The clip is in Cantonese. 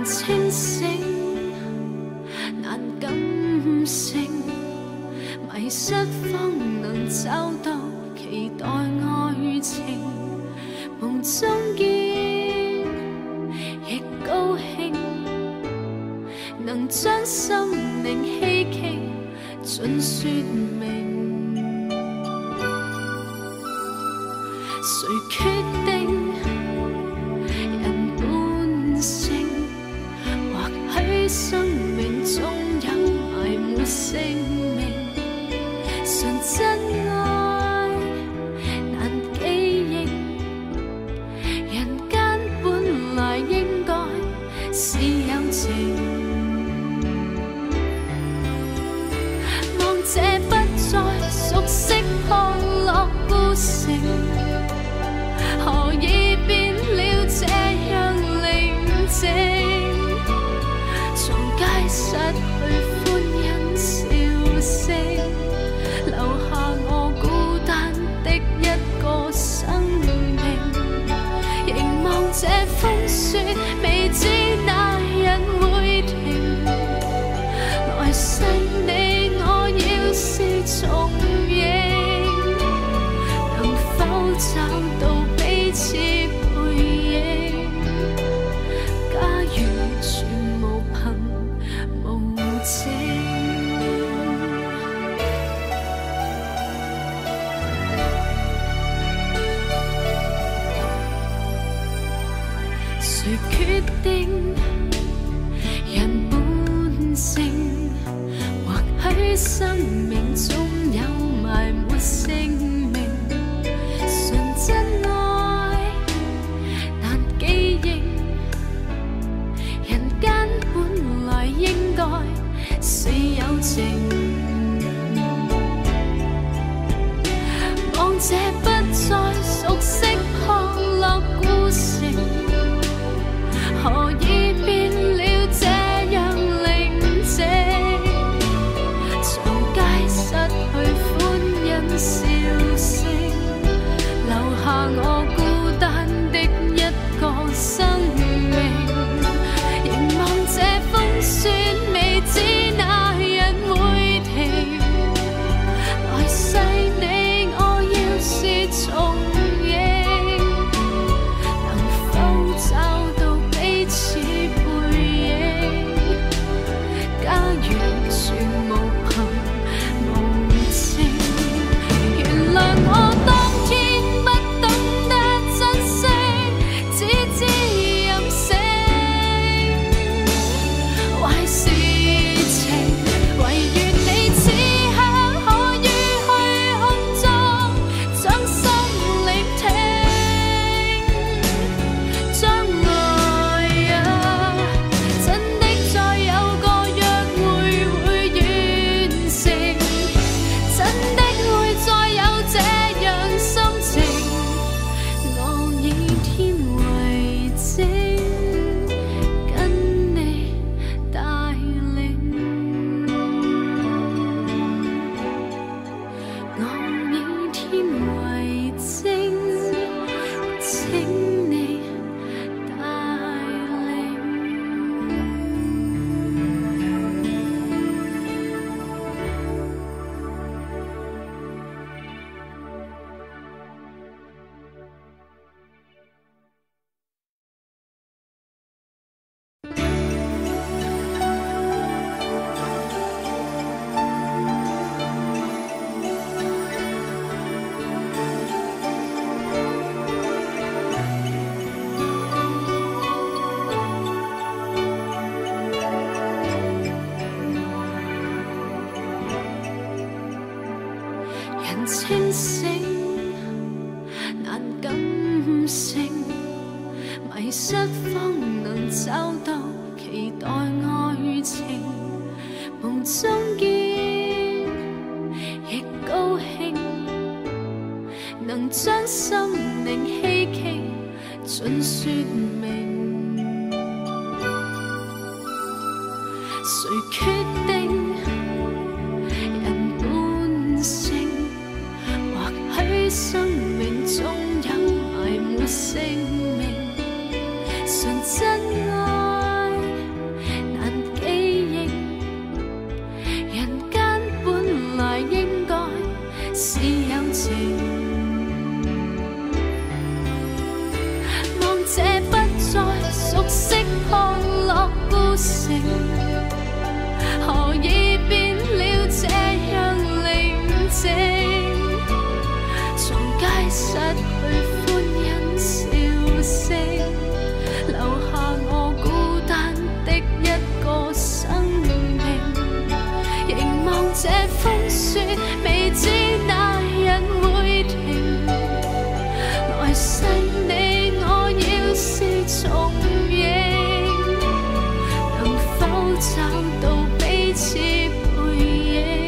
清醒，難感性，迷失方能找到期待愛情，夢中見亦高興，能將心靈希冀盡說明。誰決定人本性？或許生命中有埋沒姓名，純真愛難記憶，人間本來應該是有情。望這不再熟悉破落孤城，何以變了這樣寧靜？從街失去歡欣笑聲，留下我孤單的一個生命。凝望這風雪，未知哪日會停。來世你我要是重映，能否找到彼此背影？假如全無憑無證，誰決定人本性？或許生命中有埋沒姓名，純真愛難記憶，人間本來應該是有情。望這不再熟悉破落孤城，何以變了這樣寧靜？從街失去歡欣笑聲，留下我孤單的一個生命。凝望這風雪，未知哪日會停。來世你我要是重映，能否找到彼此背影？假如全無憑無證，原諒我當天不懂得珍惜，只知任性。壞事情，唯願你此刻可於虛空中將心聆聽。將來啊，真的再有個約會會完成，真的會再有這樣心情。我以天為證，跟你帶領。我以天為證，請你帶領。人清醒，難感性，迷失方能找到期待愛情。夢中見亦高興，能將心靈希冀盡說明。誰決定人本性？或許生命中有埋沒姓名，純真愛是重影，能否找到彼此背影？